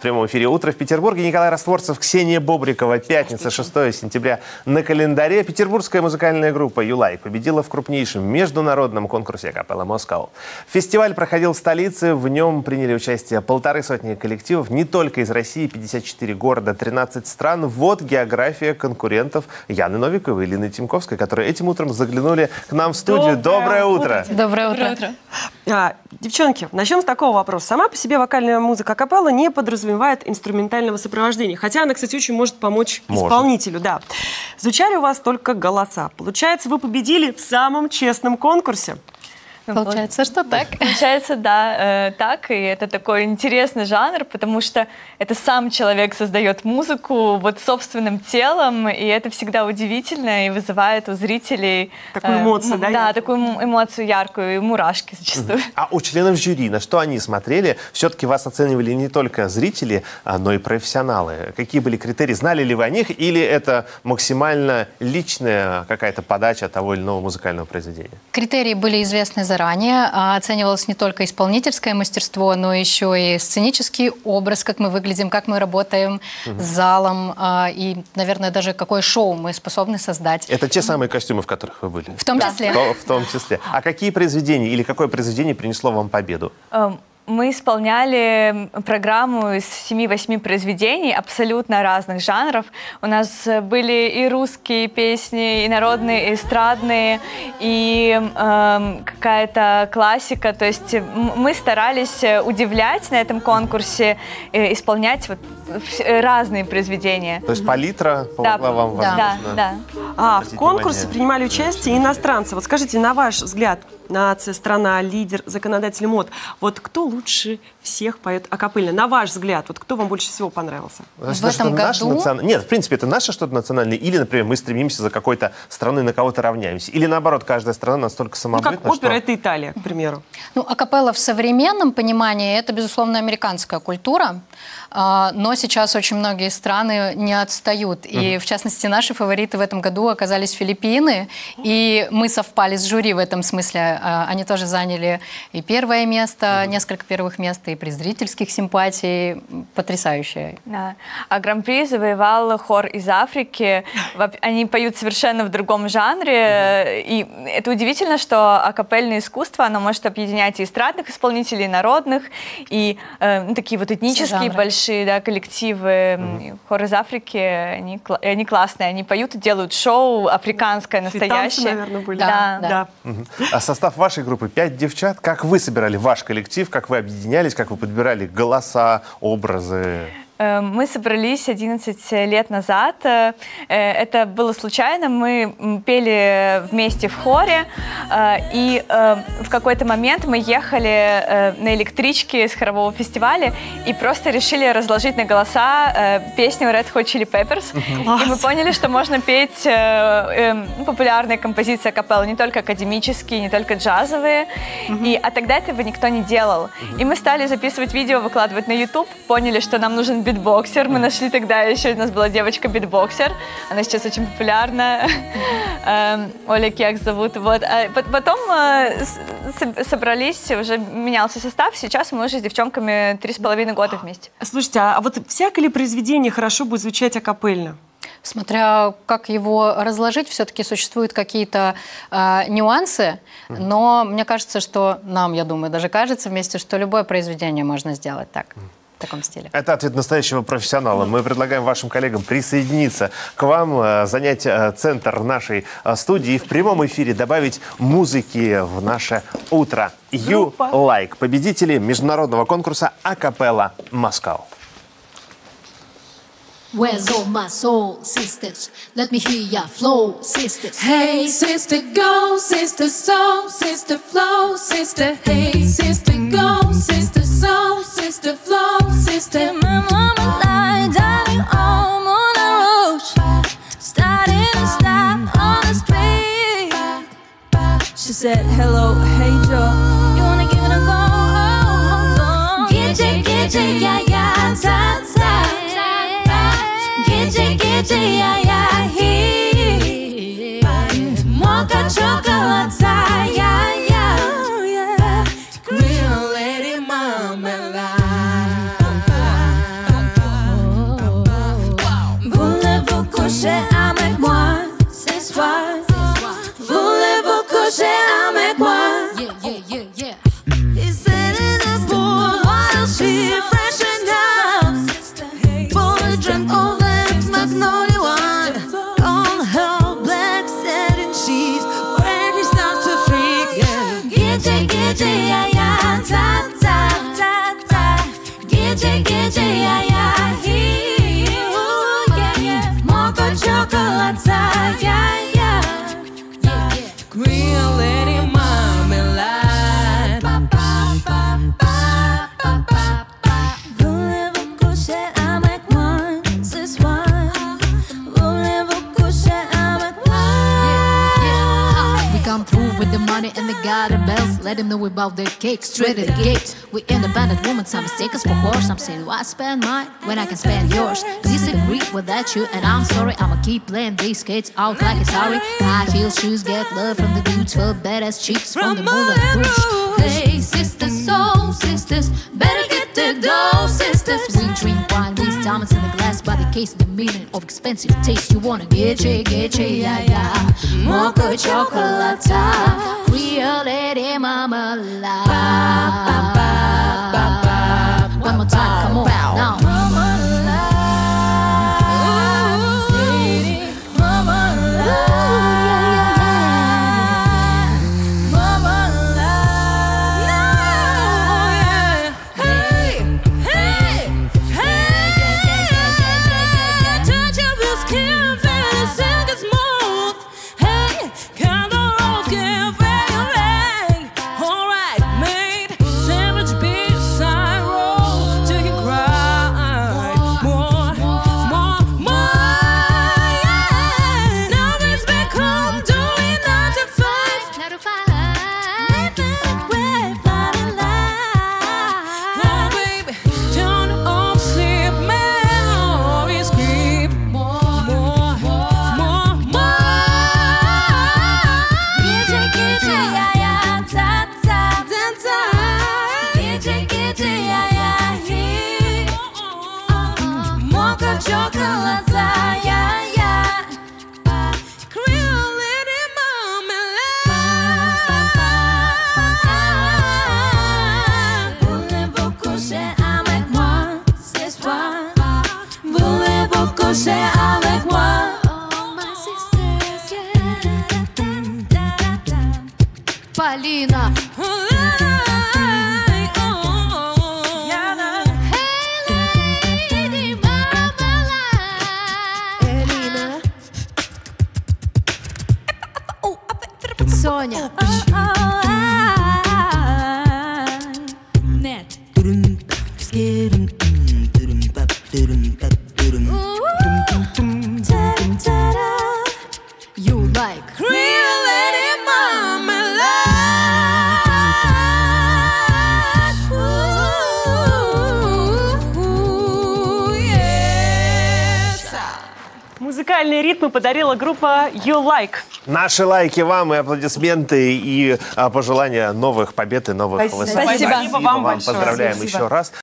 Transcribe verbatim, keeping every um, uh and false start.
прямом эфире «Утро в Петербурге». Николай Растворцев, Ксения Бобрикова. Пятница, шестое сентября на календаре. Петербургская музыкальная группа «Юлайк» победила в крупнейшем международном конкурсе «Акапелла Москва». Фестиваль проходил в столице. В нем приняли участие полторы сотни коллективов. Не только из России, пятьдесят четыре города, тринадцать стран. Вот география конкурентов Яны Новиковой и Лины Тимковской, которые этим утром заглянули к нам в студию. Доброе, Доброе утро! утро. Доброе утро! Доброе утро. А, девчонки, начнем с такого вопроса. Сама по себе вокальная музыка акапелла не подразумевает инструментального сопровождения. Хотя она, кстати, очень может помочь может. исполнителю. Да. Звучали у вас только голоса. Получается, вы победили в самом честном конкурсе. Получается, что так. Получается, да, э, так. И это такой интересный жанр, потому что это сам человек создает музыку вот собственным телом, и это всегда удивительно и вызывает у зрителей... Такую эмоцию, э, да? Да, такую эмоцию яркую, и мурашки зачастую. А у членов жюри, на что они смотрели? Все-таки вас оценивали не только зрители, но и профессионалы. Какие были критерии? Знали ли вы о них? Или это максимально личная какая-то подача того или иного музыкального произведения? Критерии были известны за Ранее оценивалось не только исполнительское мастерство, но еще и сценический образ, как мы выглядим, как мы работаем угу. с залом, и, наверное, даже какое шоу мы способны создать. Это те самые костюмы, в которых вы были? В том да. числе. В, в том числе. А какие произведения или какое произведение принесло вам победу? Мы исполняли программу из семи-восьми произведений абсолютно разных жанров. У нас были и русские песни, и народные, и эстрадные, и э, какая-то классика. То есть мы старались удивлять на этом конкурсе, э, исполнять вот разные произведения. То есть палитра помогла да. вам, возможно, да, да. А в конкурсе принимали участие иностранцы. Вот скажите, на ваш взгляд, нация, страна, лидер, законодатель мод, вот кто лучше всех поет акапельно? На ваш взгляд, вот кто вам больше всего понравился? В этом году? Национ... Нет, в принципе, это наше что-то национальное. Или, например, мы стремимся за какой-то страной, на кого-то равняемся. Или, наоборот, каждая страна настолько самобытна, ну, как опера, что... это Италия, к примеру. Ну, акапелла в современном понимании, это, безусловно, американская культура. Но сейчас очень многие страны не отстают. И, mm-hmm. в частности, наши фавориты в этом году оказались Филиппины. И мы совпали с жюри в этом смысле. Они тоже заняли и первое место, mm-hmm. несколько первых мест, и при зрительских симпатий. Потрясающе. Да. А гран-при завоевал хор из Африки. Они поют совершенно в другом жанре. Mm-hmm. И это удивительно, что акапельное искусство, оно может объединять и эстрадных исполнителей, и народных, и э, такие вот этнические большие да, коллективы, mm-hmm. хор из Африки, они, они классные, они поют и делают шоу африканское, настоящее. Танцы, наверное, были. Да, да. да. Mm-hmm. А состав вашей группы пять девчат. Как вы собирали ваш коллектив, как вы объединялись, как вы подбирали голоса, образы? Мы собрались одиннадцать лет назад. Это было случайно. Мы пели вместе в хоре. И в какой-то момент мы ехали на электричке с хорового фестиваля и просто решили разложить на голоса песню Red Hot Chili Peppers. Uh-huh. И мы поняли, что можно петь популярные композиции акапеллы, не только академические, не только джазовые. Uh-huh. И, а тогда этого никто не делал. Uh-huh. И мы стали записывать видео, выкладывать на YouTube. Поняли, что нам нужен битбоксер. Мы нашли тогда, еще у нас была девочка-битбоксер. Она сейчас очень популярна. Оля Кекс зовут. Вот. Потом собрались, уже менялся состав. Сейчас мы уже с девчонками три с половиной года вместе. Слушайте, а вот всякое ли произведение хорошо будет звучать акапельно? Смотря как его разложить, все-таки существуют какие-то э, нюансы, но мне кажется, что нам, я думаю, даже кажется вместе, что любое произведение можно сделать так. В таком стиле. Это ответ настоящего профессионала. Мы предлагаем вашим коллегам присоединиться к вам, занять центр нашей студии и в прямом эфире добавить музыки в наше утро. Юлайк, победители международного конкурса «Акапелла Москва». Where's all my soul sisters? Let me hear your flow, sisters. Hey, sister, go, sister, soul, sister, flow, sister. Hey, sister, go, sister, soul, sister, flow, sister. My mama died, driving home on the road, starting to stop on the street. She said, hello, hey Joe, you wanna give it a go? Oh, oh, oh. Get it, get it, yeah, yeah, ta, ta. Get get yeah, yeah, he. Mocha chocolate, yeah, yeah. Green lady marmalade. giddy, yeah, yeah, ta, ta, ta, ta. Giddy, giddy, yeah, yeah, he, ooh, yeah, yeah. Mocha chocolate, yeah, yeah, yeah, yeah. Green lady marmalade. Ba, ba, ba, ba, ba, ba, ba. Voulez-vous coucher avec moi ce soir? Voulez-vous coucher avec moi? We come through with the money and the garden bells. Let them know about their cake, straight at the gate. We independent women, some mistake us for horse. Some say, why spend mine when I can spend yours? Disagree with that you, and I'm sorry. I'ma keep playing these skates out like it's sorry. High heel shoes get love from the dudes for badass cheeks from the Moulin Rouge. Hey, sisters, soul sisters, better get the dough, sisters. We drink wine, we diamonds in the glass by the case. The meaning of expensive taste. You wanna get you, get you, yeah, yeah. Mocha chocolate, Creole lady marmalade. One more time, come on now. chocolate, yeah, yeah. Creole lady marmalade. Voulez-vous coucher avec moi ce soir? Voulez-vous coucher avec moi? Oh, my sisters, yeah. Полина. Соня. Нет. You like Creole lady marmalade. Ooh, yes. Музыкальные ритмы подарила группа You Like. Наши лайки вам и аплодисменты, и а, пожелания новых побед и новых Спасибо. высот. Спасибо. Спасибо вам большое. Поздравляем Спасибо. еще раз.